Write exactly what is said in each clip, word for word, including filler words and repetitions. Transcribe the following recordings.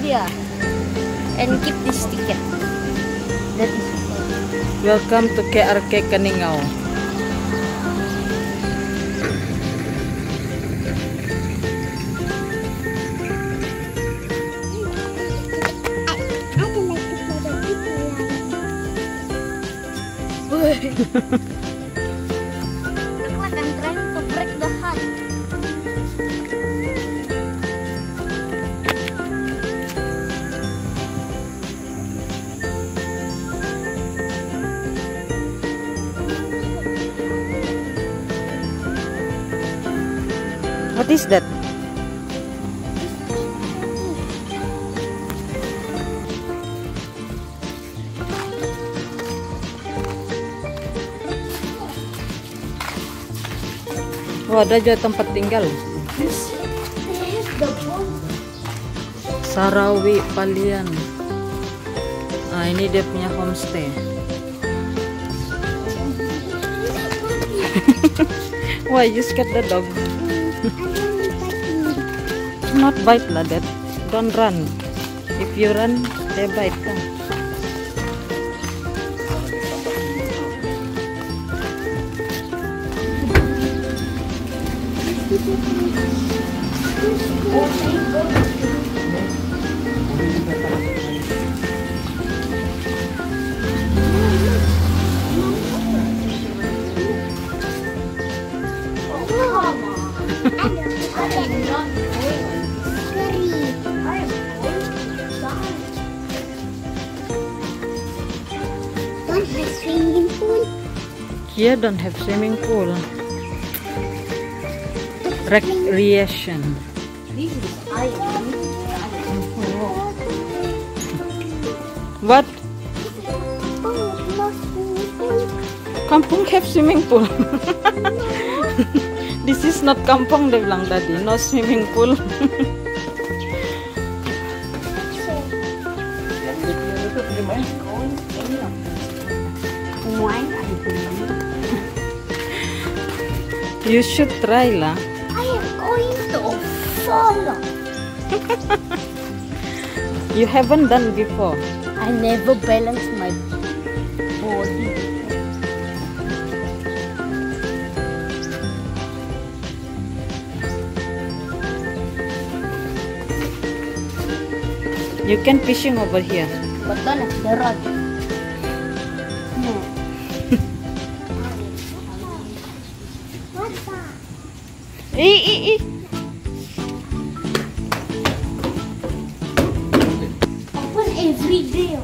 here and keep this ticket. That is Welcome to K R K Kaningao. Look like I'm trying to break the heart. What is that? Oh, ada juga tempat tinggal. Sarawi Palian. Ah, ini dia punya homestay. Why you scared the dog? Not bite lah, that. Don't run. If you run, they bite. Kan? Don't have swimming pool. Here don't have swimming pool. Recreation. This is island. What? Oh, no swimming pool. Kampung have swimming pool. This is not kampung, dia bilang tadi. No swimming pool. You should try lah. I am going to fall. You haven't done before. I never balance my body. You can fishing over here. But don't have the rod. No. Eh, eh, eh. Open every day.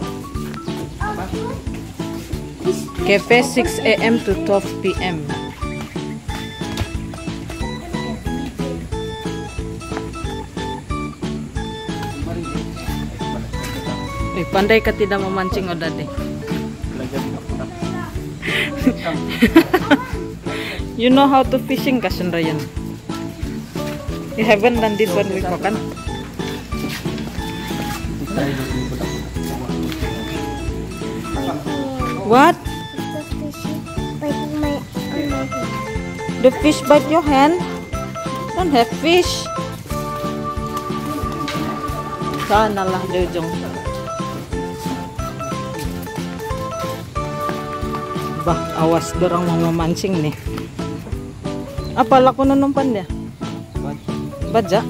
Cafe six A M to twelve P M Eh, pandai ka tidak memancing udah deh. You know how to fishing, Kasun Ryan? You haven't done this one before, kan? What? The fish bite your hand? Don't have fish. Sana lah di ujung. Bah, awas dorang mau memancing nih. Apa laku numpan dia? Baja.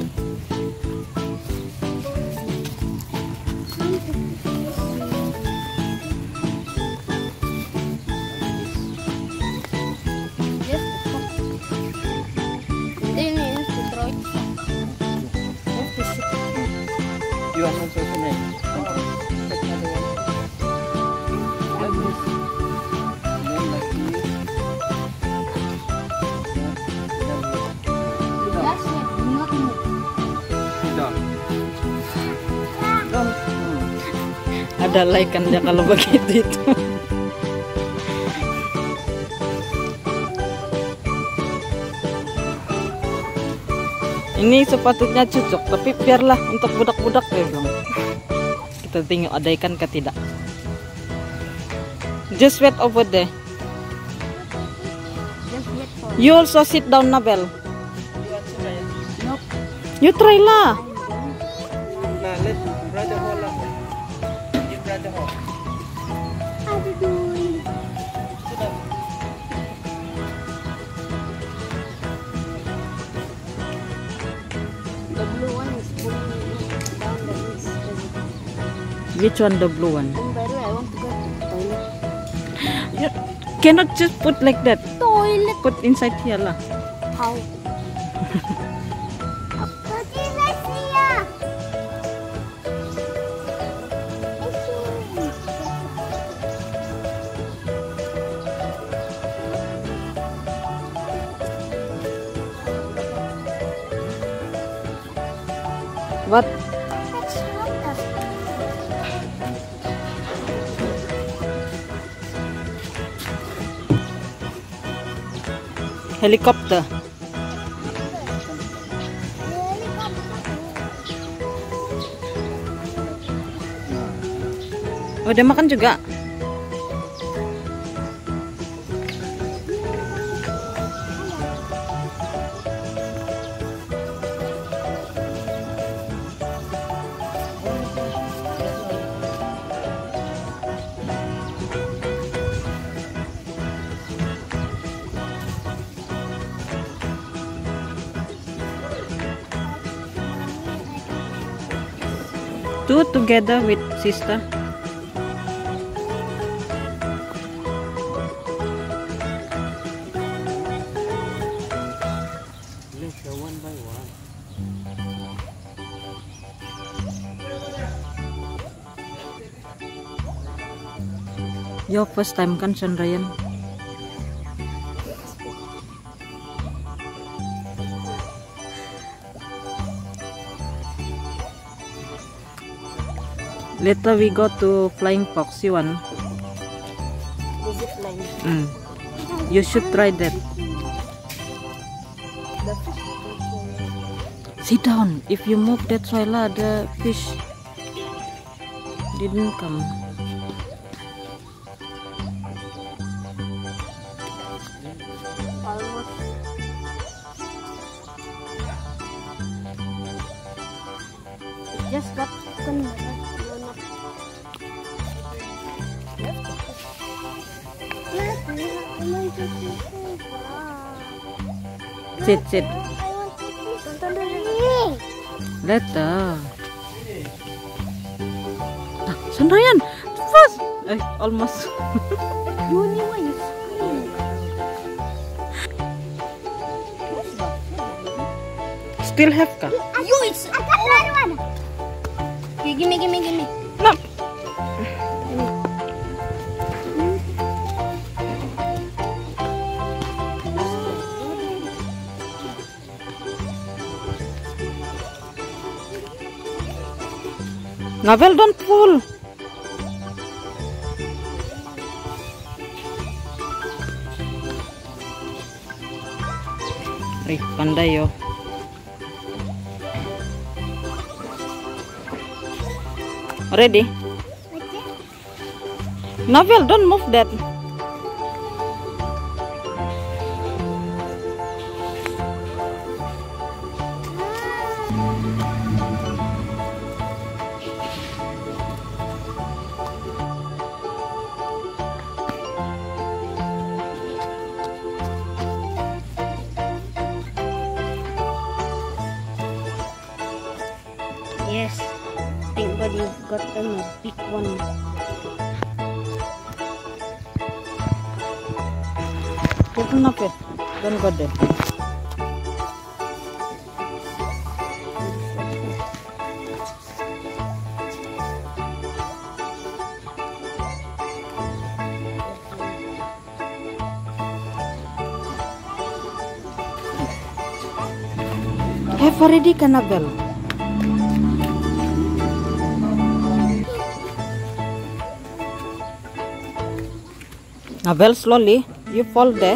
Then you have to throw it. You have to shoot it. You want some sauce? That's it. Not move. Ada laikan dia kalau begitu itu. Ini sepatutnya cocok, tapi biarlah untuk budak-budak ya bilang. Kita tengok ada ikan ke tidak. Just wait over there. Just wait for You also sit down, Nabel. Nope. You try lah. Nah, let brother The blue one is pulling down the list. Which one, the blue one? And by the way, I want to go to the toilet. You cannot just put like that. Toilet? Put inside here lah. How? What? Helicopter. Oh, dia makan juga. Two together with sister. Let's go one by one. Your first time kan, Chandrayan? Later we go to Flying Fox. You want? The zip line. Mm. You should try that. The fish. Sit down. If you move that way lah, the fish didn't come. Almost. It just got converted. Sit, sit. Later. Ah, Chandrayan, fast. Eh, almost. Still have ka? You, it's another one. Okay, gimme, gimme, gimme. No. Navel, don't pull. Eh, pandai yo. Ready? Navel, don't move that. Yes. Thank God you got a big one. Open up it. Don't go there. Have already Kanabel. Navel, slowly. You fall there.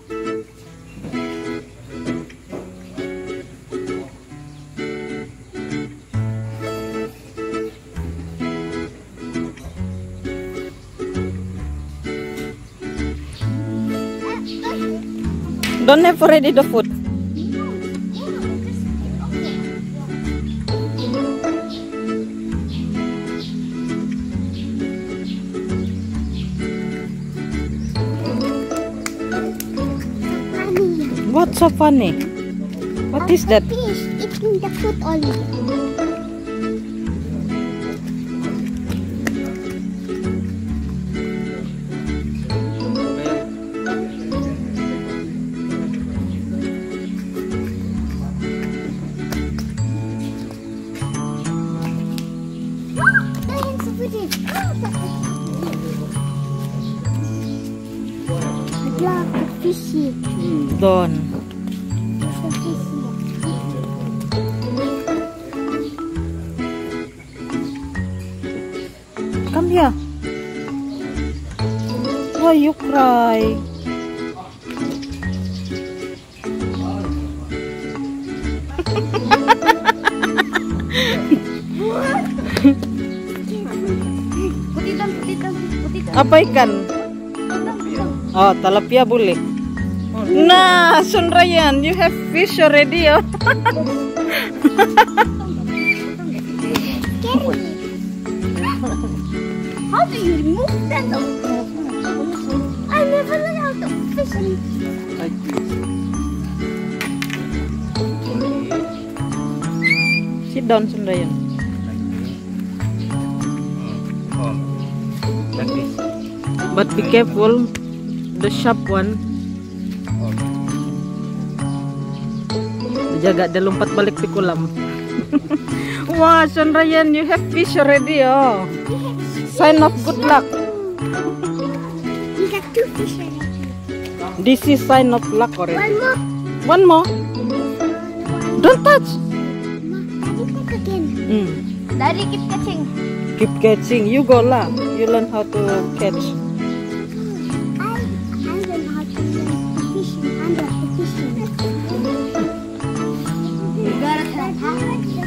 Don't have already the food. What's so funny? What is that? Fish eating the food only. Fishy. Don. So fishy. Come here. Why you cry? Put it down, put it down, put it down. Apa ikan? Oh, talapia boleh. Nah, Sun Ryan, you have fish already, oh. How do you remove that? I never learned how to fish. Like this. Only Sit down, Sun Ryan. oh, like this. But be careful, the sharp one. Oh. Jaga dia lompat balik di kolam. Wah, Sun Ryan, you have fish already, oh. Sign of good luck. We got two fish already. This is sign of luck One already. more. One more. Don't touch. Daddy, pick again. Hmm. Daddy, keep catching. Keep catching. You go lah. You learn how to catch. I, I learned how to learn to fish under the fishing. You got a tilapia.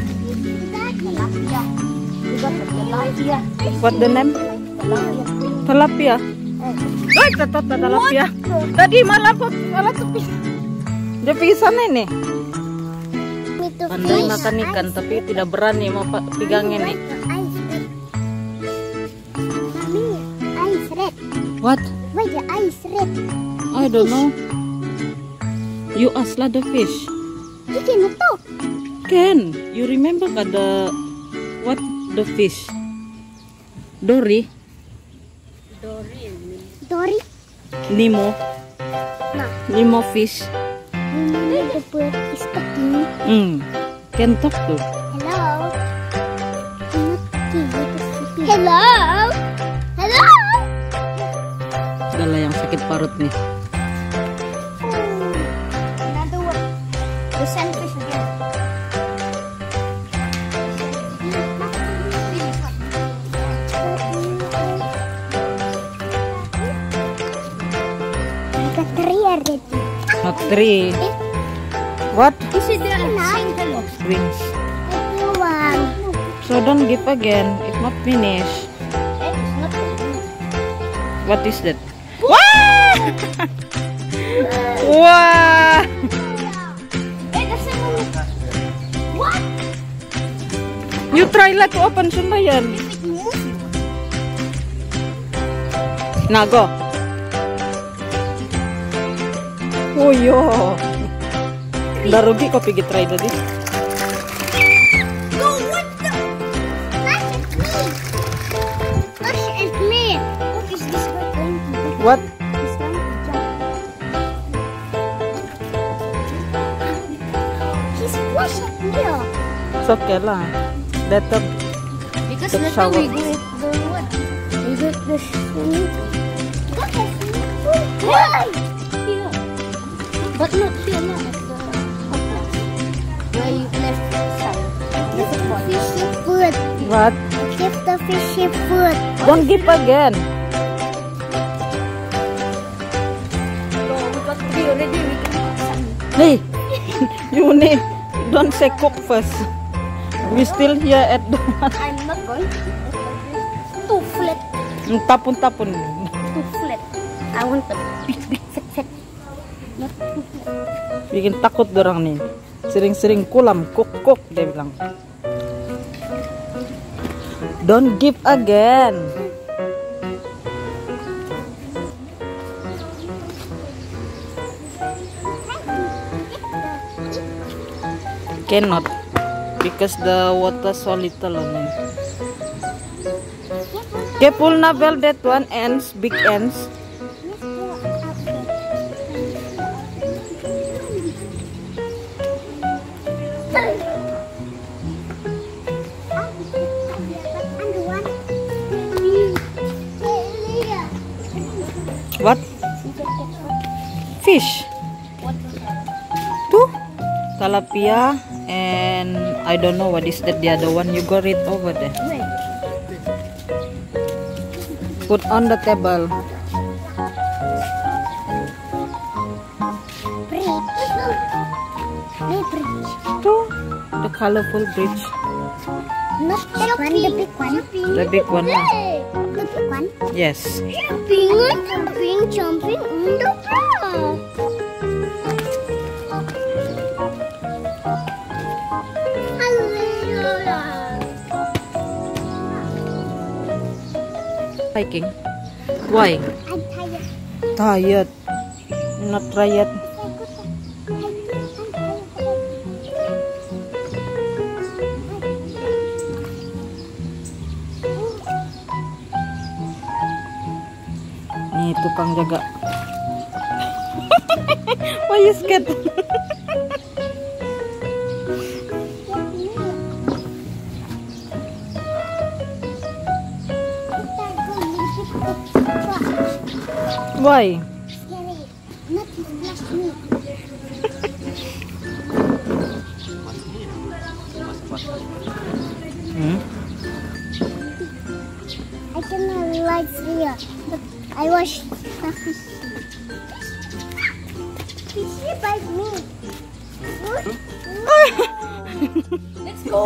You got a tilapia. What the name? Talapia. Ay, tato talapia. Tadi malah malah tepi. Dia pergi sana ini. Pandai makan ikan tapi tidak berani mau pa- pegangin nih. Mommy, eyes red. What? Why the eyes red? I don't know. You ask lah the fish. You cannot talk. Can you remember ada what the fish? Dory, Dory. Nemo, No. Nemo fish. Remember the bird is talking. Hmm, can talk to. Hello. Cannot talking. Hello. Hello. Dala yang sakit parut nih. Another one. The sunfish again. I got three already. Not three. What? Is it the single? Wings. One. So don't give again. It's not finished. It's not. What is that? Wah! Wah! Eh, the second. What? You try lah to open semua yan. It moves. Nah, go. Oh yo. Udah rugi kok pergi try tadi. Go, what the? Flash at me. Flash at me. What is this guy going to do? What? He's going to jump. He's flash at me. It's okay lah. Let them Because Take that's how we shower. do it. The what? We do it the swimming. Look at swimming pool. Why? Here. But not here, not at the hot where you left side. Give the fishy food. what? Give the fishy food. Don't give again. No, we got three already. We can have some. Hey, you need don't say cook first. We still here at the I'm not going to eat it like this. Too flat. tapun-tapun. Too flat. I want the big, big, fat, fat. Not too flat. Bikin takut dorang nih. Sering-sering kulam, kuk-kuk dia bilang. Don't give again. Cannot because the water so little on it. Careful, Navel, that one ends, big ends. What? Fish. Two tilapia and I don't know what is that the other one. You got it over there. Put on the table. Two the colorful bridge. Not the one, the big one. The big one. Huh? The big one. Yes. Jumping, jumping, jumping on the floor. Hiking. Why? I'm tired. Tired. Not tired. Nih tukang jaga. Why you scared? Why? Scary. Not to splash me. Hmm? I cannot like here. But I watch the fish. Fishy bite me. Let's go.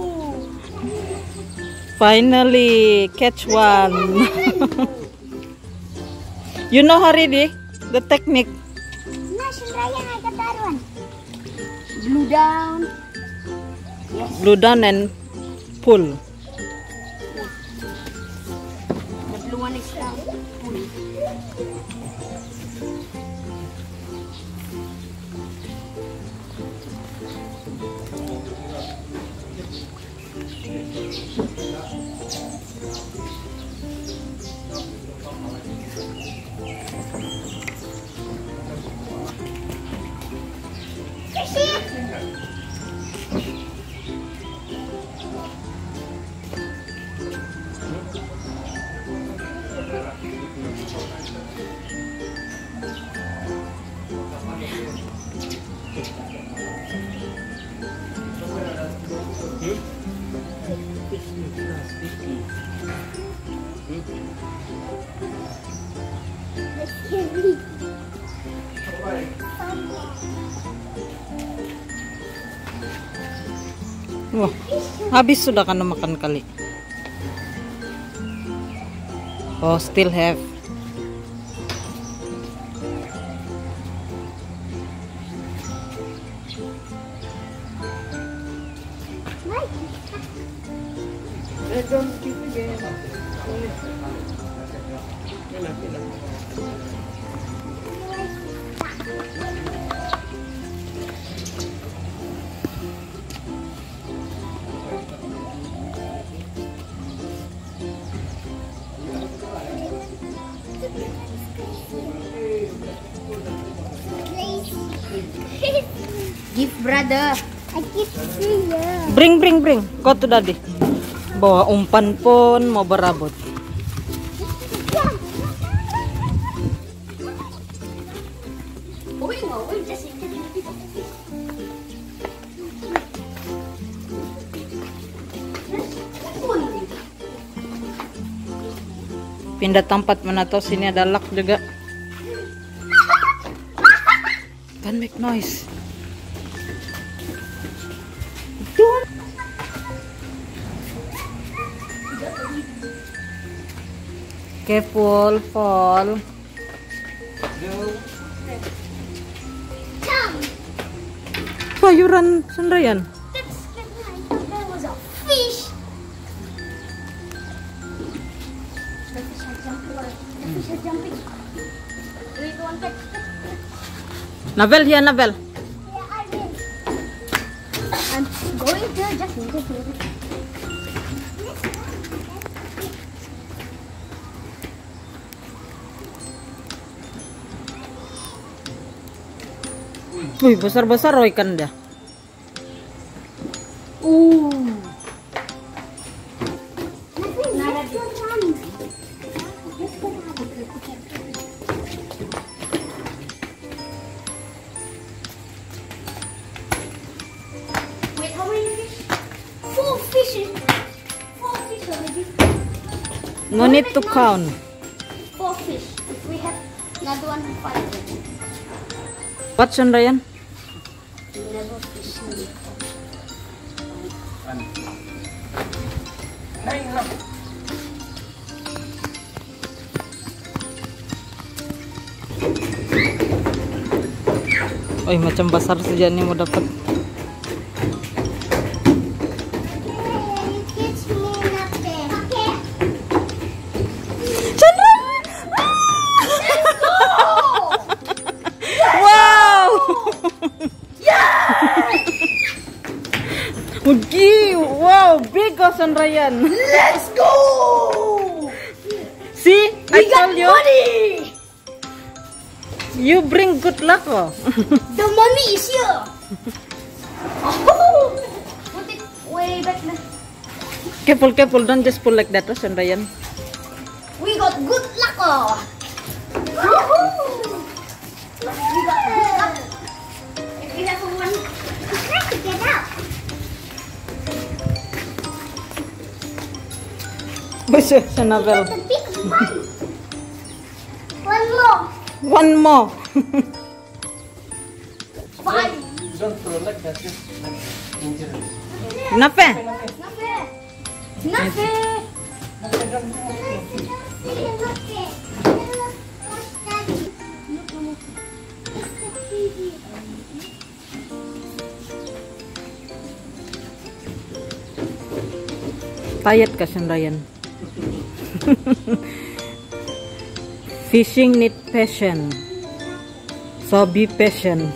Finally catch one. You know Haridi, the technique. Nation Raya I got that one. Blue down. Yes. Blue down and pull. The blue one is down. Pull. Wah, habis sudah kan makan kali. Oh, still have. Give brother. I give you. Bring, bring, bring. Go to daddy. Bawa umpan pun mau berabot. Pindah tempat mana tahu sini ada lak juga. Don't make noise. Don't. Careful, fall. Why you run sendirian? That's good. I thought that was a fish. The fish are jumping. The fish are jumping. Three, two, one, catch. Navel, here, Navel. Yeah, I will. I'm going to just just just. Wih, besar-besar loh ikan dia. Ooh. Wait, how many fish? Four fishes. Four fish already. No need to count. Four fish. If we have another one, five. What, Ryan? Never fish. Oh, macam besar saja nih mau dapat. Wow! Wow, big ocean, Ryan. Let's go! See, I We got told you. money! You bring good luck, oh. The money is here. Oh, put it way back now. Careful, careful, don't just pull like that, ocean, Ryan. We got good luck. Oh. Woohoo! We got good luck. If we have one, try to get out. Besar, Sanabel. The big one. One more. One more. Five. Don't throw like that. Just like dangerous. Kenapa? Nothing. Nothing. Tired ka, Ryan. Fishing need passion. So be patient.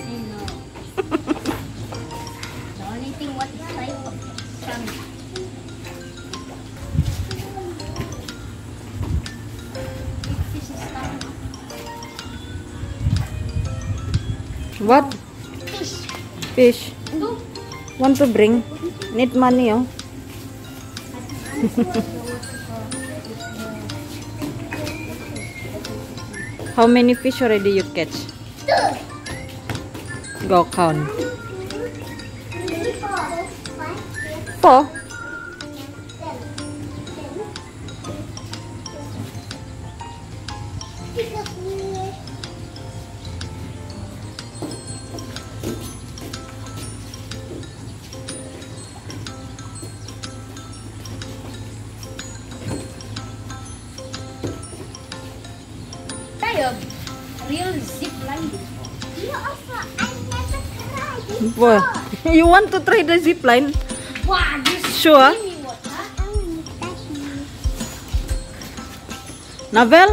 The only thing what is type of sun. Big fish is time. What? Fish. Fish. Two. Want to bring? Need money, oh. How many fish already you catch? Two. Go count. Three, four, five, six, Four. Try a real zip line before. You also, I never tried it. Boy, you want to try the zip line? Wow, this Sure. steamy water. I want to touch it. Navel?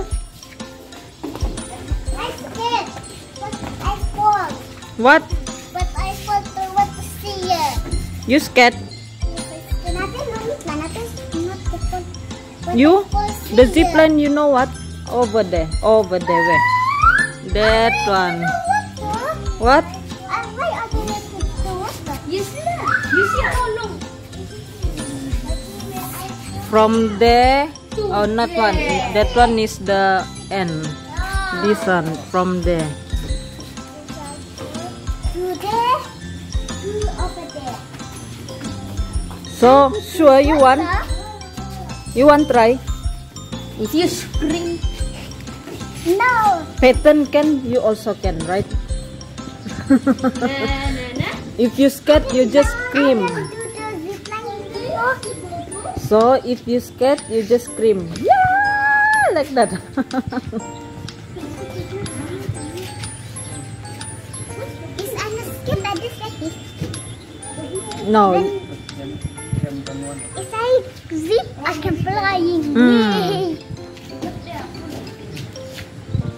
I scared, but I fall. What? But I fall to what to see it. You scared? Natin, natin, natin, not the fall. But You? I fall The see zip it. line, you know what? Over there. Over there. Where? That one. What? What? Uh, why are they not with the water? You see that? You see how long? From there. Oh, not one. That one is the end. This one from there. Two there, two over there. So sure you want? You want try? If you scream, no. Peyton can. You also can, right? If you scared, you just scream. So if you scared, you just scream. Yeah, like that. Is I not scared by this like this? No. If I zip, I can flying. Hmm. Yay.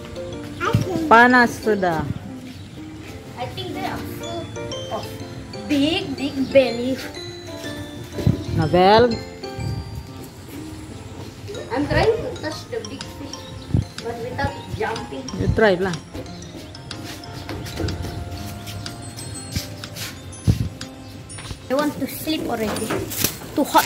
I can. Panas sudah. I think they are full of big, big belly. Nabel, I'm trying to touch the big fish, but without jumping. you try lah. I want to sleep already. Too hot.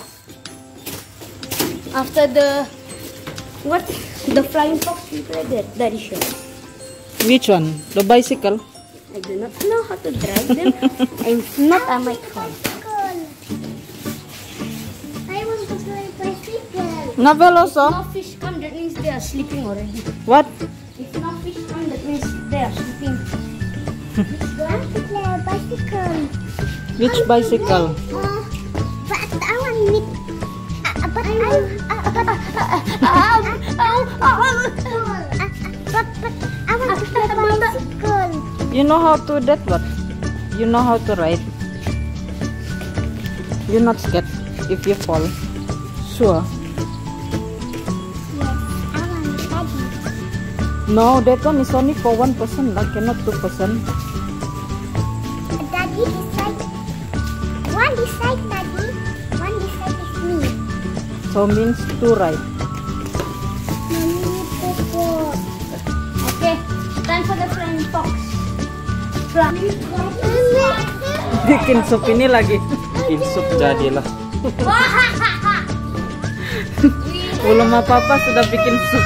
After the what? The flying fox we played that daddy show. Which one? The bicycle? I do not know how to drive them. I'm not on my phone. I want to play bicycle. Nabel also? No fish come, that means they are sleeping already. What? If no fish come, that means they are sleeping. I want to play a bicycle. Which bicycle? Uh, but I want meat. Uh, but I uh, but, Ow! Ow! Ow! uh, but but I want to play bicycle. You know how to that what? You know how to ride? You're not scared if you fall? Sure. Yes, I want daddy. No, that one is only for one person, like cannot two person. Daddy decide. One decide daddy. One decide is me. So means two ride. Mommy popo. Okay, time for the flying fox. Flying fox. Bikin sup ini lagi. Bikin sup jadilah. Belum apa-apa sudah bikin sup.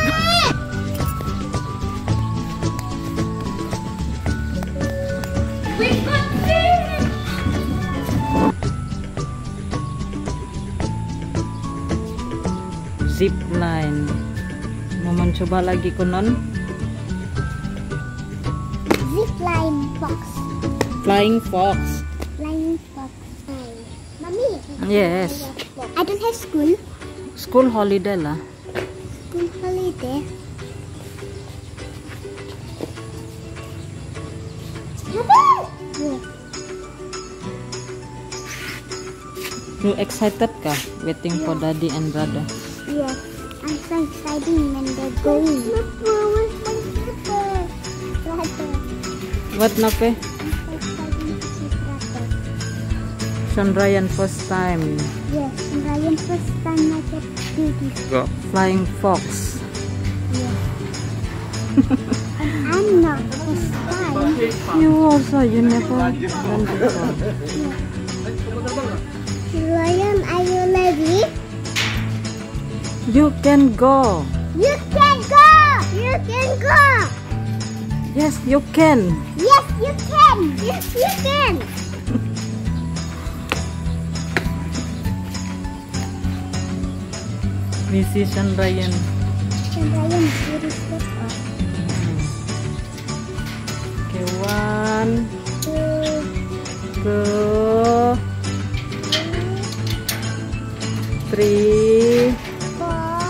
We got fish. Zip line. Mau mencoba lagi konon? Zip line box. Flying fox. Flying fox. Mommy. Yes. I don't have school. School holiday lah. School holiday. Yes. You excited kah? Waiting for daddy and brother. Yes. I'm so excited when they're going. What nape? I'm so excited to see brother. Sean Ryan first time. Yes. And Ryan first time I get to do this. Go. Flying fox. Yes. And I'm not first time. You also, you never done before. Ryan, are you ready? You can go. You can go! You can go! Yes, you can. Yes, you can! Yes, you can! We see Sean Ryan. And Ryan is very step up. Okay, one, Two, two, three, four,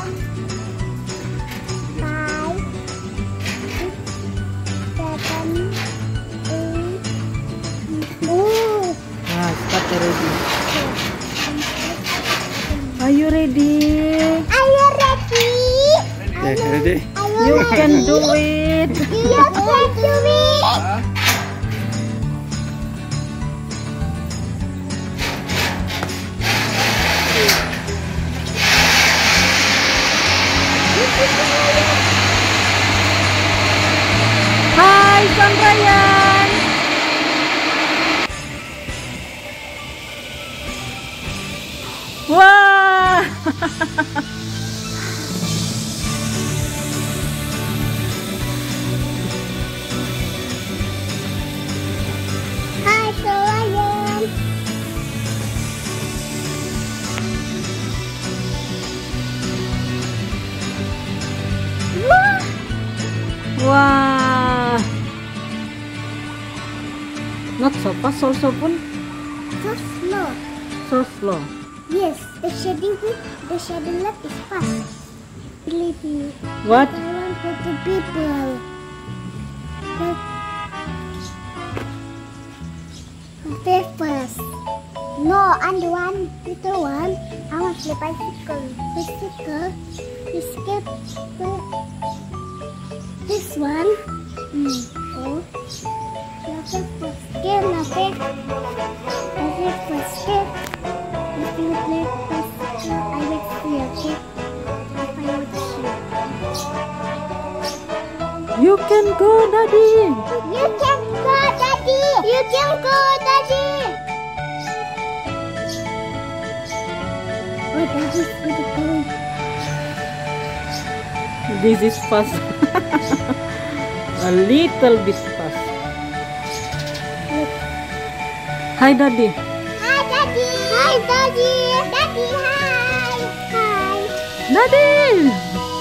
five, six, seven, eight. Oh! ah, start already. Are you ready? Are you ready? Okay, ready? Are You ready? can do it. You can do it! Hi, Sean Ryan. Wah. Hi, so Ryan. Wah! Wah. Not so fast also pun. So slow. So slow. Yes, the shading with the shading left is fast. Believe me. What? I want for the people. But papers. No, and the one little one. I want the bicycle. Bicycle. You skip the this one. Mm. Oh. You have to skip skate, okay? I will first skate. If you play first, I will see, okay? If I would see. You can go, Daddy. You can go, Daddy. You can go, Daddy. Oh, Daddy's really going. This is fast. A little bit fast. Hi, Daddy. Hi, Daddy. Hi, Daddy. Daddy, hi. Hi. Daddy.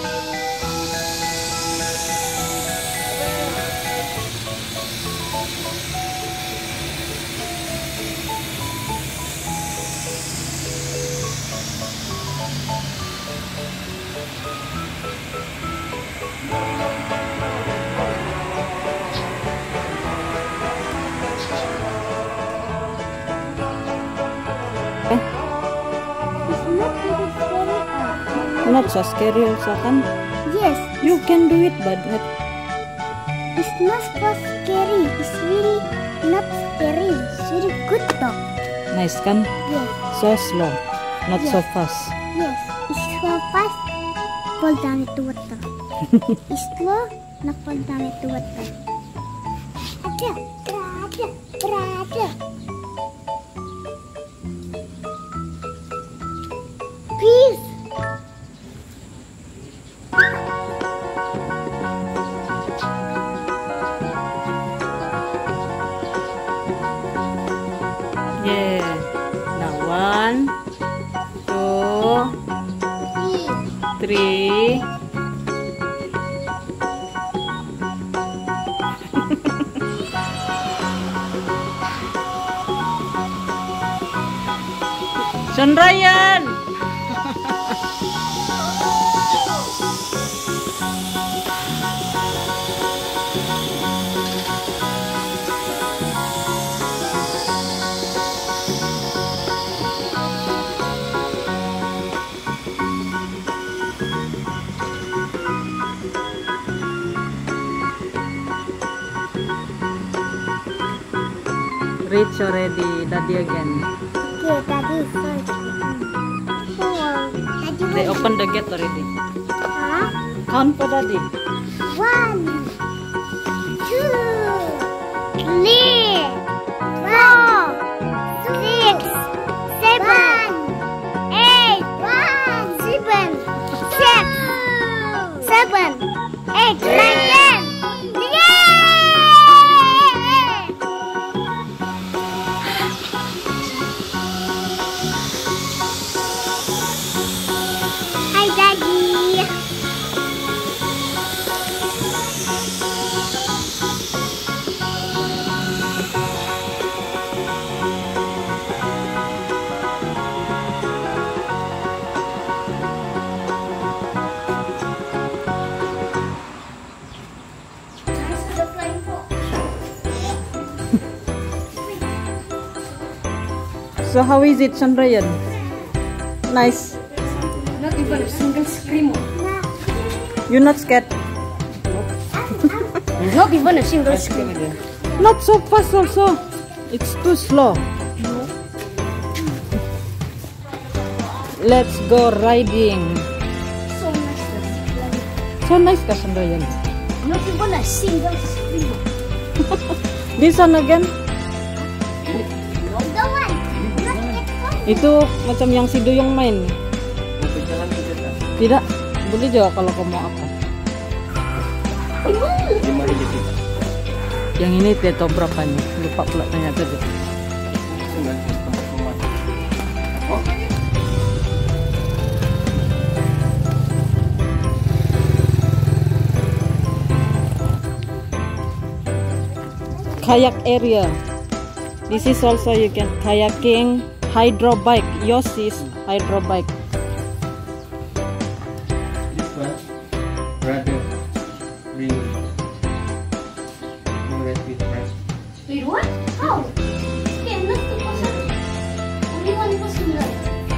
It's not really scary. Not so scary also kan? Yes, You can do it, but not it's not so scary. It's really not scary. It's really good though. nice kan? Yes, So slow, not so fast. yes. It's so fast. Fall down into water. It's slow, not fall down into water. Ada, berada, berada. Peace. Yeah. Now one, two, three. Son Ryan. Reach already, Daddy again. Okay, Daddy, sorry. Four. Daddy, They wait. open the gate already. Huh? Count for Daddy. One, two, three, four, six, seven, eight, one, seven, six, seven, eight, nine, ten. Yay! Hi, Daddy. So how is it, Son Ryan? Nice. Not even a single scream. You're not scared? Not even a single scream. Not so fast also. It's too slow. Let's go riding. So nice. So nice ka, Son Ryan. Not even a single scream. This one again. The one. Not yet one. Itu macam yang si Duyung main. Jangan kita. Tidak. Boleh juga kalau kamu mau apa. Lima ribu kita. Yang ini tidak tahu berapanya. Lupa pula tanya tadi. Sembilan tempat rumah. Oh. Kayak area. This is also you can kayaking, hydro bike. Yours is hydro bike. This one, brother, ring, ring red with red. Wait, what? How? Okay, not two person. Only one person right.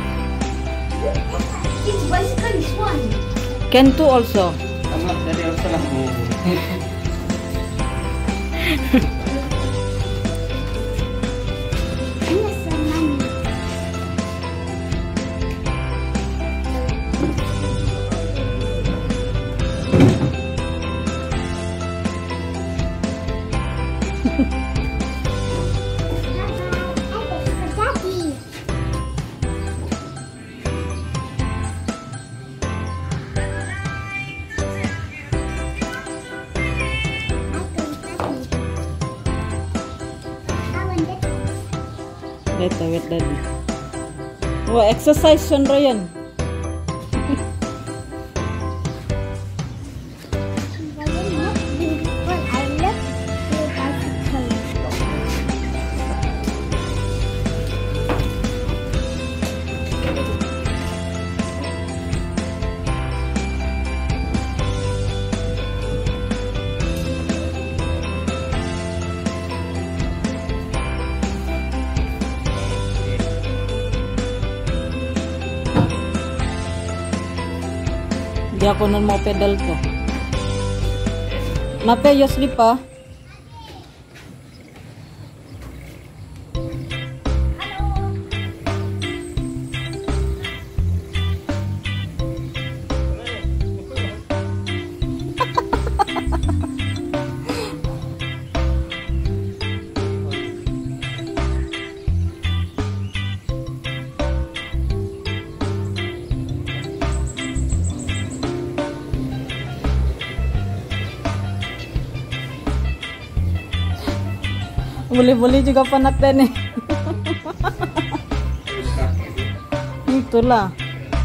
It's bicycle is one. Can too also. Tama, dari ang salah mo. Wait, wait, daddy. Wah, exercise Sean Ryan. Di ako nun mau pedal ko. Nape yo slip pa. Boleh-boleh juga panatnya nih. Itulah.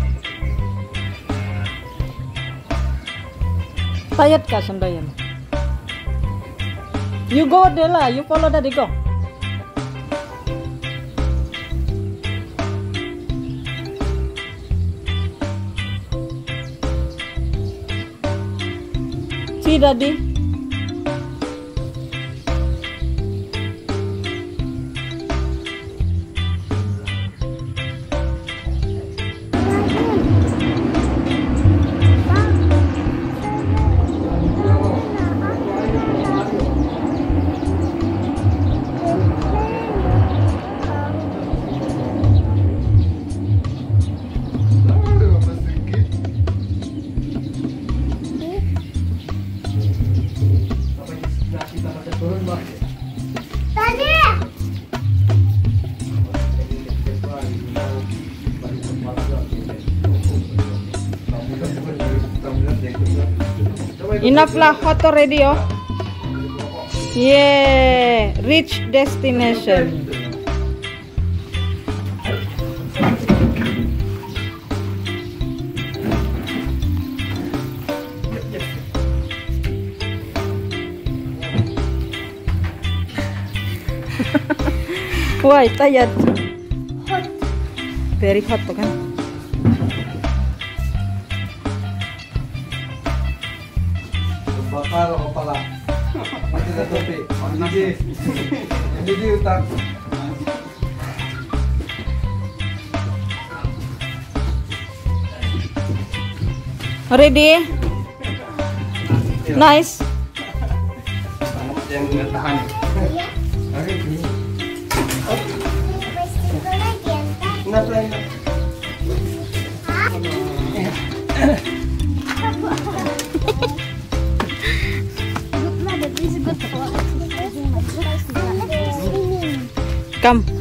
Tired kah Sandayan? You go there lah, you follow daddy go. See daddy. Enough lah, hot already oh. Yeah, reach destination. Why tired? Hot. Very hot tuh kan? Bakar o pala. Mati na topi. Hindi. Hindi utak. Ready? Nice. Yang tahan. Ready. Nasa ina. Come.